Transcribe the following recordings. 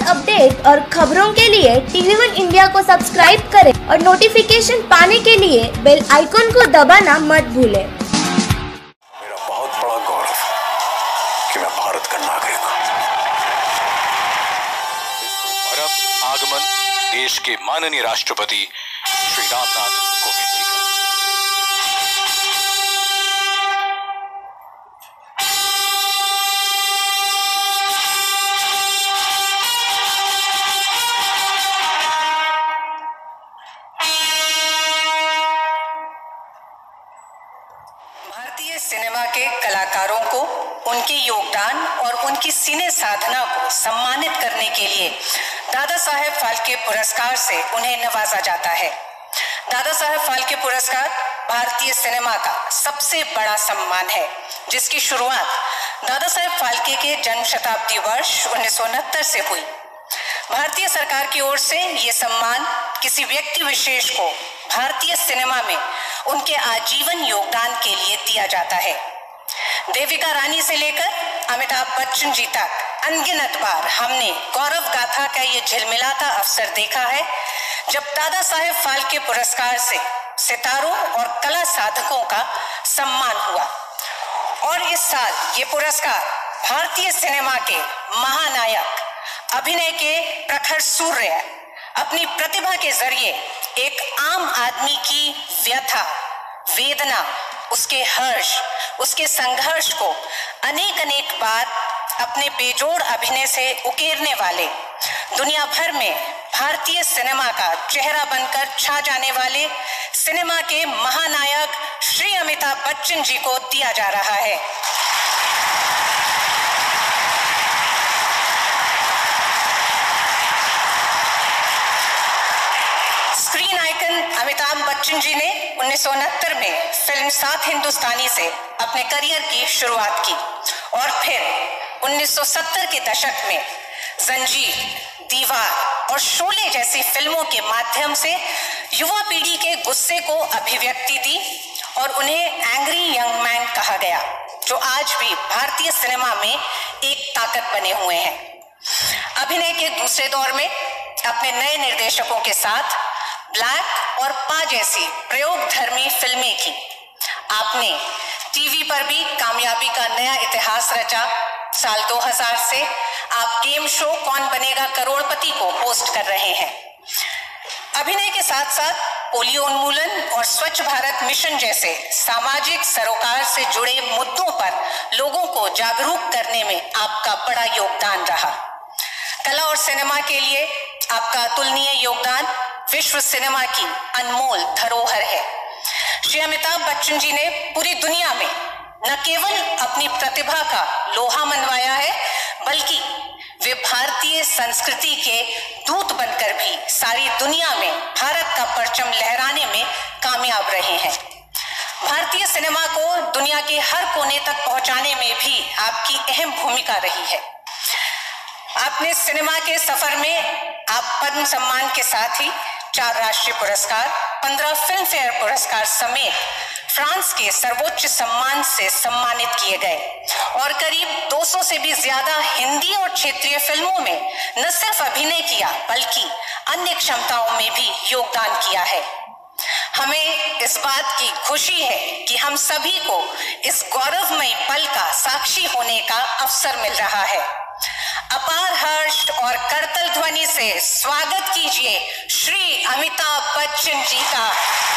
Latest update और खबरों के लिए TV1 इंडिया को सब्सक्राइब करें और नोटिफिकेशन पाने के लिए बेल आइकॉन को दबाना मत भूलें। मेरा बहुत बड़ा गौरव कि मैं भारत का नागरिक हूं। और अब आगमन देश के माननीय राष्ट्रपति श्री रामनाथ कोविंद जी का। भारतीय सिनेमा के कलाकारों को उनके योगदान और उनकी सिने साधना को सम्मानित करने के लिए दादा साहेब फाल्के पुरस्कार से उन्हें नवाजा जाता है। दादा साहेब फाल्के पुरस्कार भारतीय सिनेमा का सबसे बड़ा सम्मान है, जिसकी शुरुआत दादा साहेब फाल्के के जन्म शताब्दी वर्ष 1969 से हुई। भारतीय सरकार की ओर से ये सम्मान किसी व्यक्ति विशेष को भारतीय सिनेमा में उनके आजीवन योगदान के लिए दिया जाता है। देविका रानी से लेकर अमिताभ बच्चन जी तक अनगिनत बार हमने गौरव गाथा का ये झिलमिलाता अवसर देखा है, जब दादा साहेब फाल्के पुरस्कार से सितारों और कला साधकों का सम्मान हुआ। और इस साल ये पुरस्कार भारतीय सिनेमा के महानायक, अभिनय के प्रखर सूर्य, अपनी प्रतिभा के जरिए एक आम आदमी की व्यथा, वेदना, उसके हर्ष, उसके संघर्ष को अनेक बार अपने बेजोड़ अभिनय से उकेरने वाले, दुनिया भर में भारतीय सिनेमा का चेहरा बनकर छा जाने वाले सिनेमा के महानायक श्री अमिताभ बच्चन जी को दिया जा रहा है। स्क्रीन आइकन अमिताभ बच्चन जी ने 1969 में फिल्म सात हिंदुस्तानी से अपने करियर की शुरुआत की और फिर 1970 के दशक में जंजीर, दीवार और शोले जैसी फिल्मों के माध्यम से युवा पीढ़ी के गुस्से को अभिव्यक्ति दी और उन्हें एंग्री यंग मैन कहा गया, जो आज भी भारतीय सिनेमा में एक ताकत बने हुए हैं। अभिनय के दूसरे दौर में अपने नए निर्देशकों के साथ ब्लैक और पा जैसी प्रयोगधर्मी फिल्में की। आपने टीवी पर भी कामयाबी का नया इतिहास रचा। साल 2000 से आप गेम शो कौन बनेगा करोड़पति को होस्ट कर रहे हैं। अभिनय के साथ साथ पोलियो उन्मूलन और स्वच्छ भारत मिशन जैसे सामाजिक सरोकार से जुड़े मुद्दों पर लोगों को जागरूक करने में आपका बड़ा योगदान रहा। कला और सिनेमा के लिए आपका अतुलनीय योगदान विश्व सिनेमा की अनमोल धरोहर है। श्री अमिताभ बच्चन जी ने पूरी दुनिया में न केवल अपनी प्रतिभा का लोहा मनवाया है, बल्कि वे भारतीय संस्कृति के दूत बनकर भी सारी दुनिया में भारत का परचम लहराने में कामयाब रहे हैं। भारतीय सिनेमा को दुनिया के हर कोने तक पहुंचाने में भी आपकी अहम भूमिका रही है। आपने सिनेमा के सफर में आप पद्म सम्मान के साथ ही 4 राष्ट्रीय पुरस्कार, 15 फिल्म फेयर पुरस्कार समेत फ्रांस के सर्वोच्च सम्मान से सम्मानित किए गए और करीब 200 से भी ज्यादा हिंदी और क्षेत्रीय फिल्मों में न सिर्फ अभिनय किया, बल्कि अन्य क्षमताओं में भी योगदान किया है। हमें इस बात की खुशी है कि हम सभी को इस गौरवमयी पल का साक्षी होने का अवसर मिल रहा है। अपार हर्ष और करतल ध्वनि से स्वागत कीजिए श्री अमिताभ बच्चन जी का।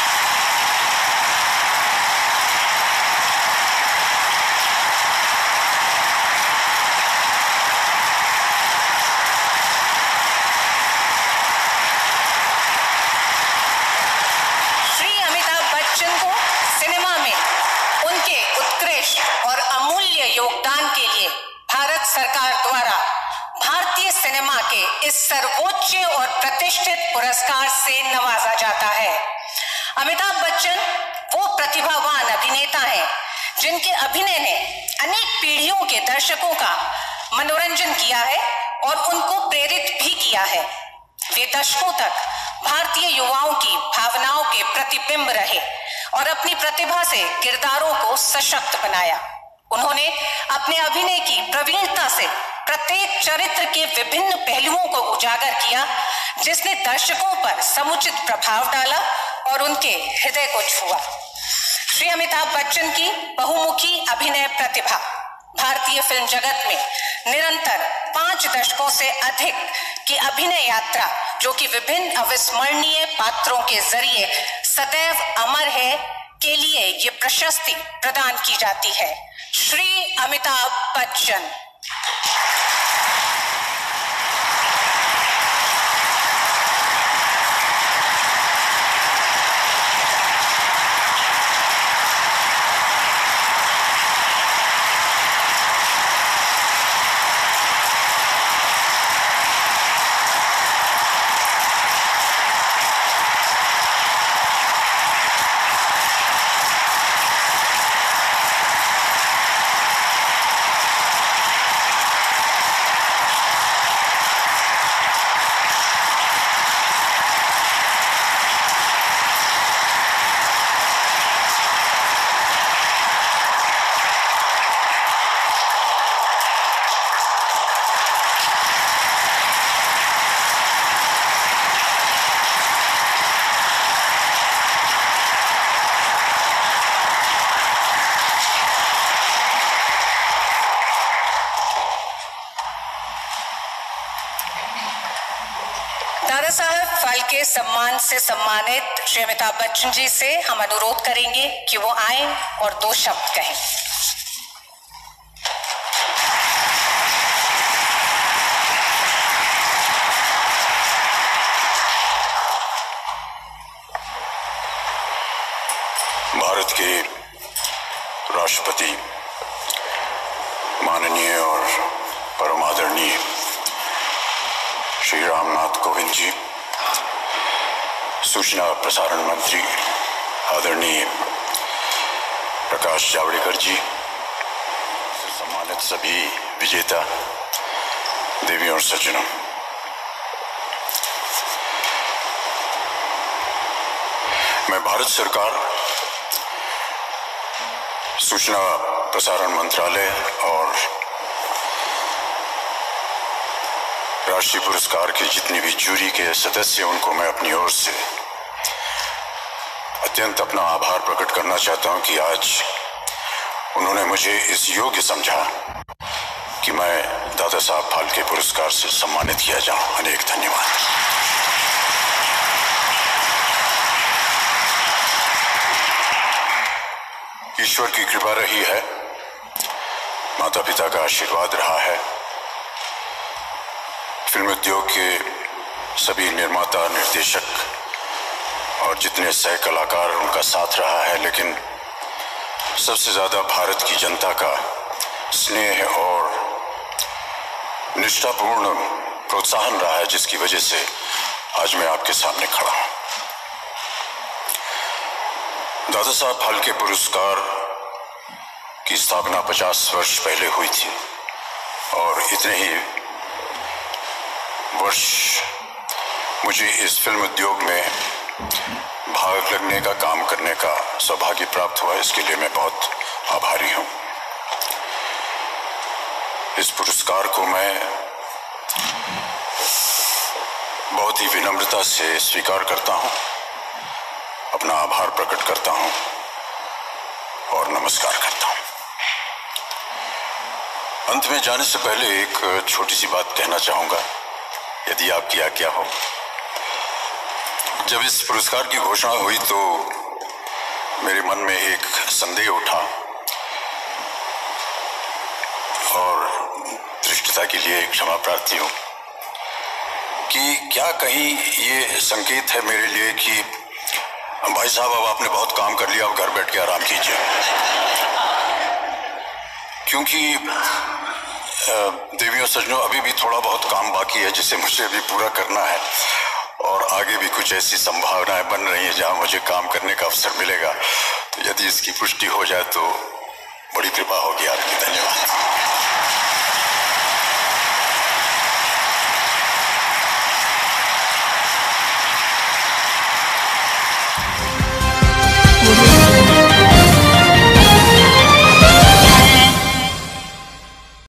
श्री अमिताभ बच्चन को सिनेमा में उनके उत्कृष्ट और अमूल्य योगदान के लिए भारत सरकार द्वारा भारतीय सिनेमा के इस सर्वोच्च और प्रतिष्ठित पुरस्कार से नवाजा जाता है। अमिताभ बच्चन वो प्रतिभावान अभिनेता हैं, जिनके अभिनय ने अनेक पीढ़ियों के दर्शकों का मनोरंजन किया है और उनको प्रेरित भी किया है। वे दशकों तक भारतीय युवाओं की भावनाओं के प्रतिबिंब रहे और अपनी प्रतिभा से किरदारों को सशक्त बनाया। उन्होंने अपने अभिनय की प्रवीणता से प्रत्येक चरित्र के विभिन्न पहलुओं को उजागर किया, जिसने दर्शकों पर समुचित प्रभाव डाला और उनके हृदय को छुआ। श्री अमिताभ बच्चन की बहुमुखी अभिनय प्रतिभा भारतीय फिल्म जगत में निरंतर 5 दशकों से अधिक की अभिनय यात्रा, जो कि विभिन्न अविस्मरणीय पात्रों के जरिए सदैव अमर है, के लिए ये प्रशस्ति प्रदान की जाती है। श्री अमिताभ बच्चन। दादा साहब फाल्के सम्मान से सम्मानित श्री अमिताभ बच्चन जी से हम अनुरोध करेंगे कि वो आए और 2 शब्द कहें। भारत के राष्ट्रपति माननीय और परम आदरणीय श्री रामनाथ कोविंद जी, सूचना और प्रसारण मंत्री आदरणीय प्रकाश जावड़ेकर जी, सम्मानित सभी विजेता देवी और सज्जनों, मैं भारत सरकार, सूचना प्रसारण मंत्रालय और राष्ट्रीय पुरस्कार के जितने भी जूरी के सदस्य, उनको मैं अपनी ओर से अत्यंत अपना आभार प्रकट करना चाहता हूं कि आज उन्होंने मुझे इस योग्य समझा कि मैं दादा साहब फाल्के पुरस्कार से सम्मानित किया जाऊं। अनेक धन्यवाद। ईश्वर की कृपा रही है, माता पिता का आशीर्वाद रहा है, फिल्म उद्योग के सभी निर्माता, निर्देशक और जितने सह कलाकार, उनका साथ रहा है, लेकिन सबसे ज्यादा भारत की जनता का स्नेह और निष्ठापूर्ण प्रोत्साहन रहा है, जिसकी वजह से आज मैं आपके सामने खड़ा हूं। दादा साहब फाल्के पुरस्कार की स्थापना 50 वर्ष पहले हुई थी और इतने ही वर्ष मुझे इस फिल्म उद्योग में भाग लगने का, काम करने का सौभाग्य प्राप्त हुआ। इसके लिए मैं बहुत आभारी हूं। इस पुरस्कार को मैं बहुत ही विनम्रता से स्वीकार करता हूं, अपना आभार प्रकट करता हूं और नमस्कार करता हूं। अंत में जाने से पहले एक छोटी सी बात कहना चाहूंगा, यदि आपकी आज्ञा हो। जब इस पुरस्कार की घोषणा हुई तो मेरे मन में एक संदेह उठा और दृष्टता के लिए क्षमा प्रार्थी हूं कि क्या कहीं ये संकेत है मेरे लिए कि भाई साहब अब आपने बहुत काम कर लिया, अब घर बैठ के आराम कीजिए। क्योंकि देवियों सज्जनों, अभी भी थोड़ा बहुत काम बाकी है जिसे मुझे अभी पूरा करना है और आगे भी कुछ ऐसी संभावनाएं बन रही हैं जहां मुझे काम करने का अवसर मिलेगा। तो यदि इसकी पुष्टि हो जाए तो बड़ी कृपा होगी आपकी। धन्यवाद।